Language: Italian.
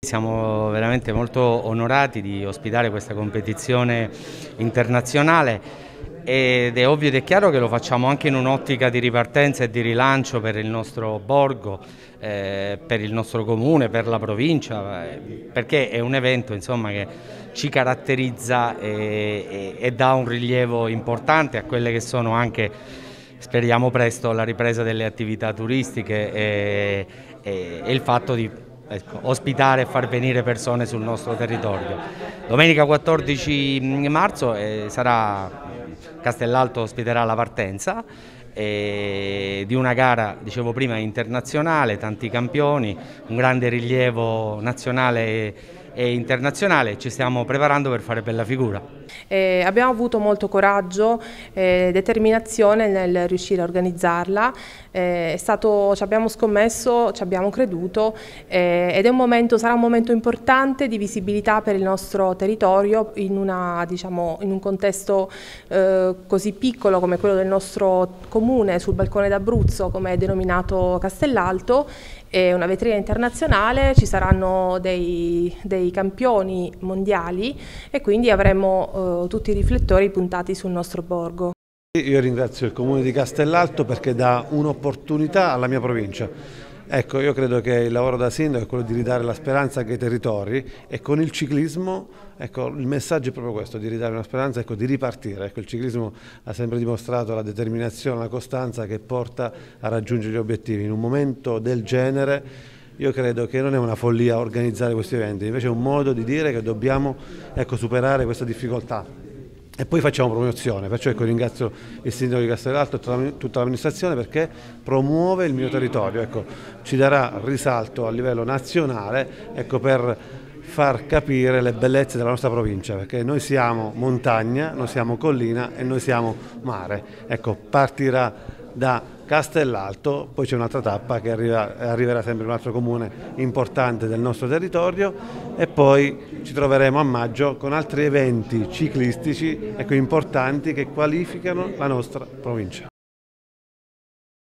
Siamo veramente molto onorati di ospitare questa competizione internazionale ed è ovvio ed è chiaro che lo facciamo anche in un'ottica di ripartenza e di rilancio per il nostro borgo, per il nostro comune, per la provincia, perché è un evento insomma, che ci caratterizza e dà un rilievo importante a quelle che sono anche, speriamo presto, la ripresa delle attività turistiche e il fatto di ospitare e far venire persone sul nostro territorio. Domenica 14 marzo Castellalto ospiterà la partenza di una gara, dicevo prima, internazionale, tanti campioni, un grande rilievo nazionale e internazionale. Ci stiamo preparando per fare bella figura. Abbiamo avuto molto coraggio e determinazione nel riuscire a organizzarla, ci abbiamo scommesso, ci abbiamo creduto ed sarà un momento importante di visibilità per il nostro territorio in un contesto così piccolo come quello del nostro comune, sul balcone d'Abruzzo, come è denominato Castellalto. È una vetrina internazionale, ci saranno dei campioni mondiali e quindi avremo tutti i riflettori puntati sul nostro borgo. Io ringrazio il Comune di Castellalto perché dà un'opportunità alla mia provincia. Ecco, io credo che il lavoro da sindaco è quello di ridare la speranza anche ai territori e con il ciclismo, ecco, il messaggio è proprio questo, di ridare una speranza, ecco, di ripartire. Ecco, il ciclismo ha sempre dimostrato la determinazione, la costanza che porta a raggiungere gli obiettivi. In un momento del genere io credo che non è una follia organizzare questi eventi, invece è un modo di dire che dobbiamo, ecco, superare questa difficoltà. E poi facciamo promozione, perciò ecco, ringrazio il sindaco di Castellalto e tutta l'amministrazione perché promuove il mio territorio, ecco, ci darà risalto a livello nazionale, ecco, per far capire le bellezze della nostra provincia, perché noi siamo montagna, noi siamo collina e noi siamo mare. Ecco, partirà da Castellalto, poi c'è un'altra tappa che arriverà sempre in un altro comune importante del nostro territorio e poi ci troveremo a maggio con altri eventi ciclistici, ecco, importanti che qualificano la nostra provincia.